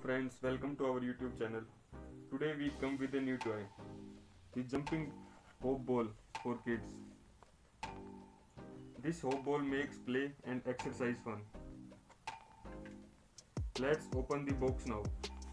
friends, welcome to our YouTube channel. Today we come with a new toy, the jumping hope ball for kids. This hope ball makes play and exercise fun. Let's open the box now.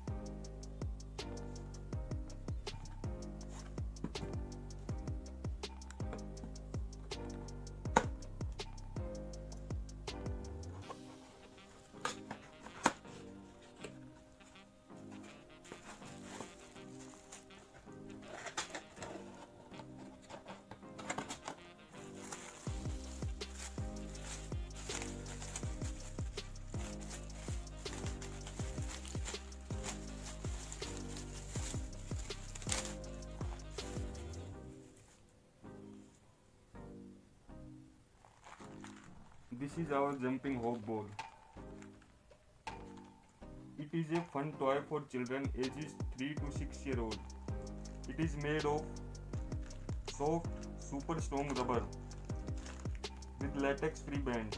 This is our jumping hope ball. It is a fun toy for children ages 3 to 6 years old. It is made of soft, super strong rubber with latex free band.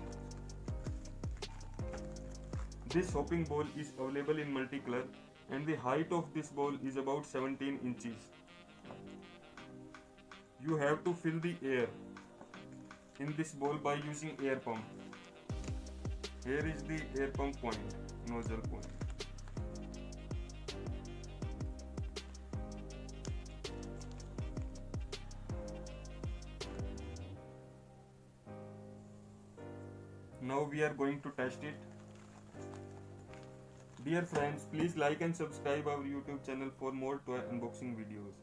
This hopping ball is available in multicolor and the height of this ball is about 17 inches. You have to fill the air in this ball by using air pump. Here is the air pump point, nozzle point. Now we are going to test it. Dear friends, please like and subscribe our YouTube channel for more toy unboxing videos.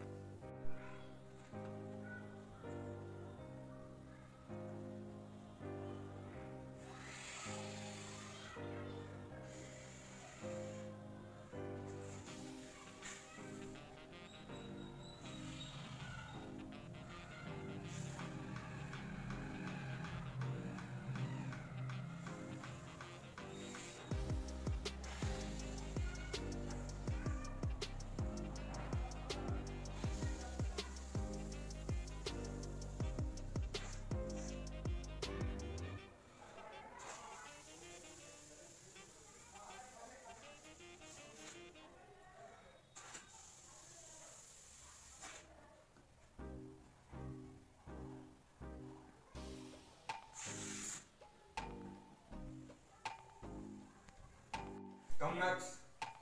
Come next.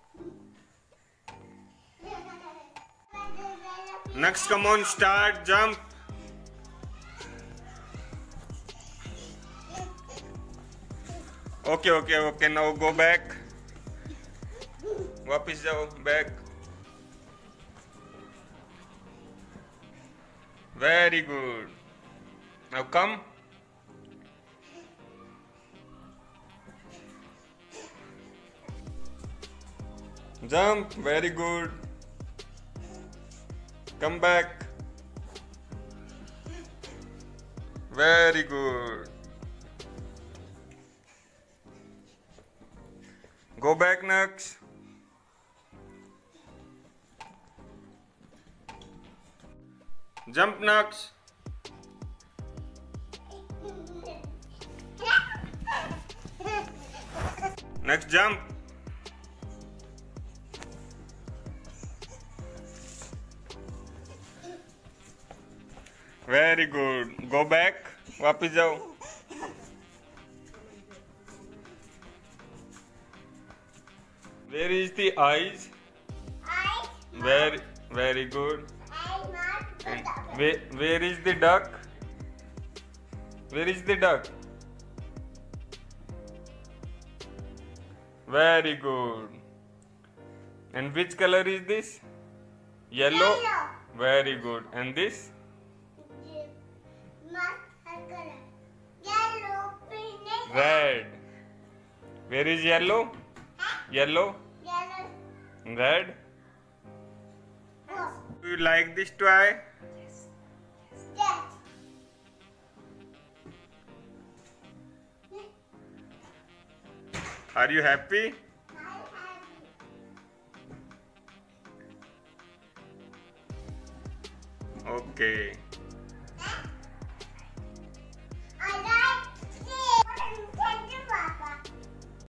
Next, come on, start, jump. Okay. Now go back. Wapis jao, back. Very good. Now come. Jump, very good. Come back. Very good. Go back next. Jump next. Next jump. Very good. Go back. वापिस जाओ. Where is the eyes? Very good. And where is the duck? Where is the duck? Very good. And which color is this? Yellow. Very good. And this? Red. Where is yellow? Yellow. Red. Do you like this toy? Yes. Are you happy? Okay.